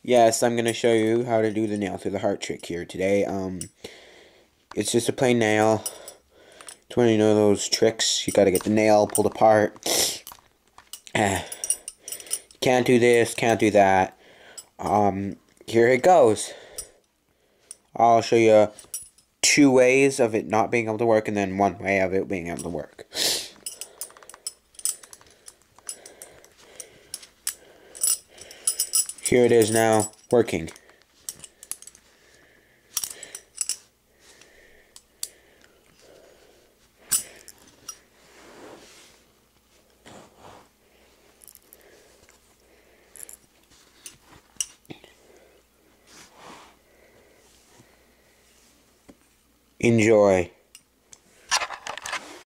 Yes, I'm gonna show you how to do the nail through the heart trick here today. It's just a plain nail. It's one of those tricks. You gotta get the nail pulled apart. Can't do this, can't do that. Here it goes. I'll show you two ways of it not being able to work, and then one way of it being able to work. Here it is now, working. Enjoy.